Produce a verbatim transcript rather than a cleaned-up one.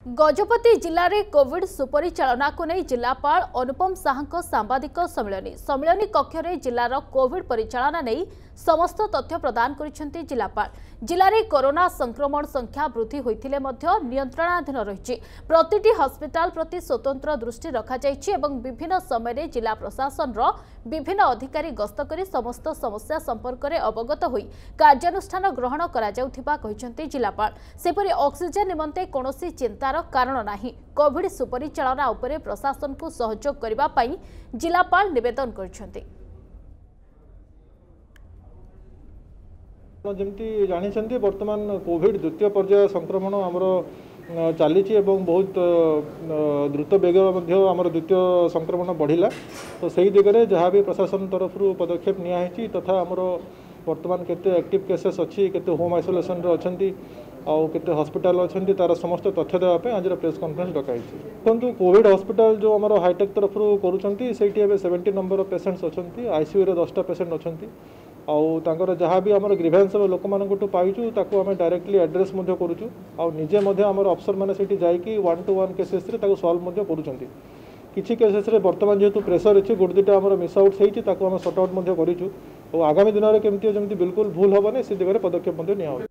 गजपति जिले में कोविड सुपरिचालना को नहीं जिलापाल अनुपम साहा सांबादिक सम्मेलन सम्मेलन कक्ष में जिलार कोविड परिचालना नहीं समस्त तथ्य प्रदान करिसेंती जिलापाल। जिले में कोरोना संक्रमण संख्या वृद्धि होइथिले मध्य नियंत्रणाधीन रही प्रतिटी हस्पिटाल प्रति स्वतंत्र दृष्टि रखाଯାଇଛି एवं विभिन्न समय जिला प्रशासन रो विभिन्न अधिकारी गस्त करी समस्त समस्या संपर्क में अवगत होई कार्यानुष्ठान ग्रहण करा जाउथिबा कहिसेंती जिलापाल। सेपरि ऑक्सीजन निमंते कोनोसी चिंतार कारण नाही। कोविड सुपरिचालना उपरे प्रशासन को सहयोग करबा पई जिलापाल निवेदन करछंती। जमती जानी बर्तमान कोविड द्वितीय पर्याय संक्रमण आमर चली बहुत द्रुत बेग आमर द्वितीय संक्रमण बढ़ला तो सही दिगरे जहाँ भी प्रशासन तरफ पदक्षेप नियाही तथा आमर बर्तमान केते एक्टिव केसेस अच्छी केते होम आइसोलेशन रे अछंती आउ केते हॉस्पिटल अछंती तार समस्त तथ्य देवाई आज प्रेस कॉन्फ्रेंस डकाई देखो कोविड हॉस्पिटल जो आमर हाईटेक तरफ करुँच से सेवेन्टी नंबर पेसेंट्स अछंती आईसीयू रे दसटा पेसेंट अछंती आउ तांकर जहाँ भी आमर ग्रीवेंस लोक मानू पाइचु ताकू आम डायरेक्टली एड्रेस करुचु आउ निजे आमर अफसर मैंने सेठी जाइकी वन टू वन केसेस रे सॉल्व करुचंती। किछि केसेस रे वर्तमान जेहेतु प्रेसर अच्छी गोटे दुटा आमर मिस आउट होती आम सॉर्ट आउट करूँ और आगामी दिन में केमती जमी बिल्कुल भूल हेनी से दिगरे पदक्षेप निया।